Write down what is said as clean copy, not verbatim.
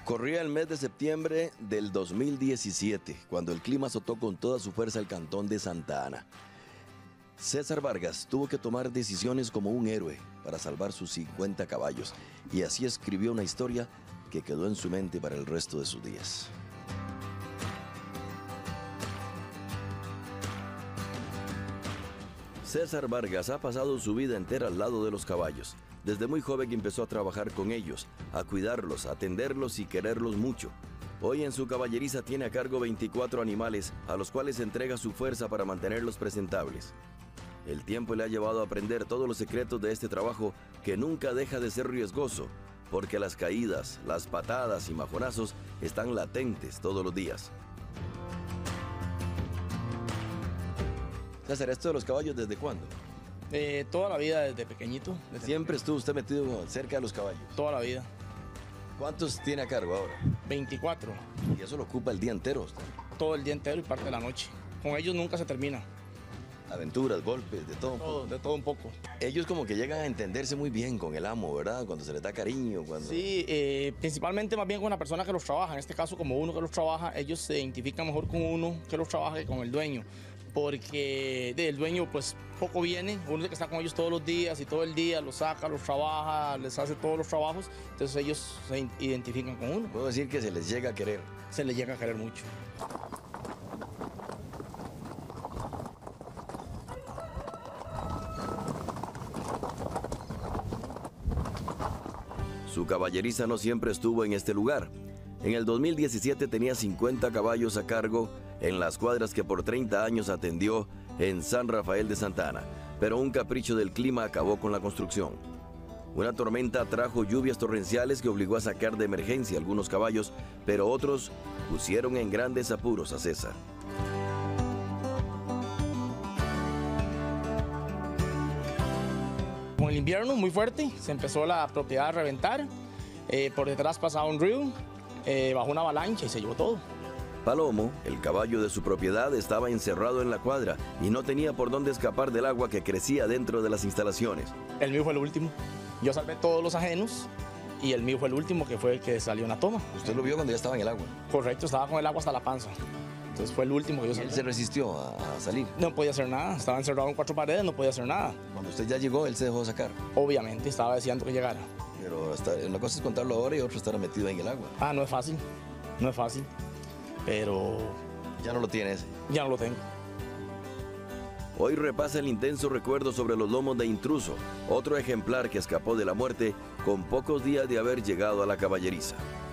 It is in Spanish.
Corría el mes de septiembre del 2017, cuando el clima azotó con toda su fuerza el cantón de Santa Ana. César Vargas tuvo que tomar decisiones como un héroe para salvar sus 50 caballos, y así escribió una historia que quedó en su mente para el resto de sus días. César Vargas ha pasado su vida entera al lado de los caballos. Desde muy joven empezó a trabajar con ellos, a cuidarlos, a atenderlos y quererlos mucho. Hoy en su caballeriza tiene a cargo 24 animales, a los cuales entrega su fuerza para mantenerlos presentables. El tiempo le ha llevado a aprender todos los secretos de este trabajo, que nunca deja de ser riesgoso, porque las caídas, las patadas y majonazos están latentes todos los días. César, ¿esto de los caballos desde cuándo? Toda la vida, desde pequeñito. ¿Siempre estuvo usted metido cerca de los caballos? Toda la vida. ¿Cuántos tiene a cargo ahora? 24. Y eso lo ocupa el día entero usted. Todo el día entero y parte de la noche. Con ellos nunca se termina. Aventuras, golpes, de todo un poco. De todo un poco. Ellos como que llegan a entenderse muy bien con el amo, ¿verdad? Cuando se les da cariño, cuando... Sí, principalmente más bien con la persona que los trabaja. En este caso, como uno que los trabaja, ellos se identifican mejor con uno que los trabaja que con el dueño. Porque el dueño pues poco viene, uno que está con ellos todos los días y todo el día los saca, los trabaja, les hace todos los trabajos, entonces ellos se identifican con uno. Puedo decir que se les llega a querer. Se les llega a querer mucho. Su caballeriza no siempre estuvo en este lugar. En el 2017 tenía 50 caballos a cargo en las cuadras que por 30 años atendió en San Rafael de Santa Ana, pero un capricho del clima acabó con la construcción. Una tormenta trajo lluvias torrenciales que obligó a sacar de emergencia algunos caballos, pero otros pusieron en grandes apuros a César. Con el invierno muy fuerte, se empezó la propiedad a reventar, por detrás pasaba un río, bajó una avalancha y se llevó todo. Palomo, el caballo de su propiedad, estaba encerrado en la cuadra y no tenía por dónde escapar del agua que crecía dentro de las instalaciones. El mío fue el último. Yo salvé todos los ajenos y el mío fue el último, que fue el que salió en la toma. ¿Usted lo vio cuando ya estaba en el agua? Correcto, estaba con el agua hasta la panza. Entonces fue el último que yo salvé. ¿Él se resistió a salir? No podía hacer nada, estaba encerrado en 4 paredes, no podía hacer nada. Cuando usted ya llegó, él se dejó sacar. Obviamente, estaba deseando que llegara. Pero una cosa es contarlo ahora y otra estar metido en el agua. Ah, no es fácil, no es fácil, pero... Ya no lo tiene ese. Ya no lo tengo. Hoy repasa el intenso recuerdo sobre los lomos de Intruso, otro ejemplar que escapó de la muerte con pocos días de haber llegado a la caballeriza.